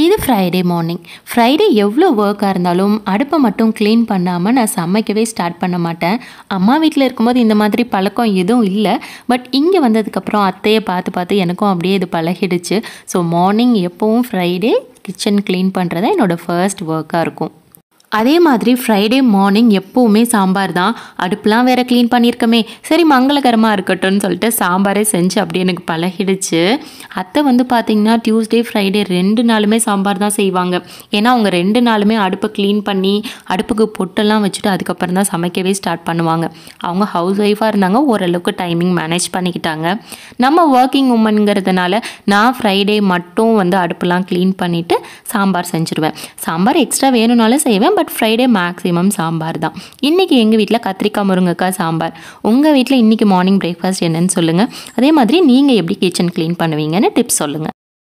இது Friday morning. Friday எவ்வளோ ஒர்க்காக இருந்தாலும் அடுப்பை மட்டும் க்ளீன் பண்ணாமல் நான் சமைக்கவே ஸ்டார்ட் பண்ண மாட்டேன். அம்மா வீட்டில் இருக்கும்போது இந்த மாதிரி பழக்கம் எதுவும் இல்லை. பட் இங்கே வந்ததுக்கப்புறம் அத்தையை பார்த்து பார்த்து எனக்கும் அப்படியே இது பழகிடுச்சு. ஸோ மார்னிங் எப்போவும் ஃப்ரைடே கிச்சன் க்ளீன் பண்ணுறது தான் என்னோடய ஃபர்ஸ்ட் ஒர்க்காக இருக்கும். அதே மாதிரி ஃப்ரைடே மார்னிங் எப்போவுமே சாம்பார் தான். அடுப்புலாம் வேறு க்ளீன் பண்ணியிருக்கமே, சரி மங்களகரமாக இருக்கட்டும்னு சொல்லிட்டு சாம்பாரே செஞ்சு அப்படியே எனக்கு பழகிடுச்சு. அத்தை பார்த்திங்கன்னா டியூஸ்டே ஃப்ரைடே 2 நாளுமே சாம்பார் தான் செய்வாங்க. ஏன்னா அவங்க 2 நாளுமே அடுப்பை க்ளீன் பண்ணி அடுப்புக்கு பொட்டெல்லாம் வச்சுட்டு அதுக்கப்புறம் தான் சமைக்கவே ஸ்டார்ட் பண்ணுவாங்க. அவங்க ஹவுஸ் ஒய்ஃபாக இருந்தாங்க, ஓரளவுக்கு டைமிங் மேனேஜ் பண்ணிக்கிட்டாங்க. நம்ம ஒர்க்கிங் உமனுங்கிறதுனால நான் ஃப்ரைடே மட்டும் அடுப்பெல்லாம் க்ளீன் பண்ணிவிட்டு சாம்பார் செஞ்சுருவேன். சாம்பார் எக்ஸ்ட்ரா வேணும்னாலும் செய்வேன், பட் ஃப்ரைடே மேக்ஸிமம் சாம்பார் தான். இன்றைக்கி எங்கள் வீட்டில் கத்திரிக்காய் முருங்கைக்காய் சாம்பார். உங்கள் வீட்டில் இன்றைக்கி மார்னிங் பிரேக்ஃபாஸ்ட் என்னன்னு சொல்லுங்கள். அதே மாதிரி நீங்கள் எப்படி கிச்சன் க்ளீன் பண்ணுவீங்கன்னு டிப்ஸ் சொல்லுங்கள்.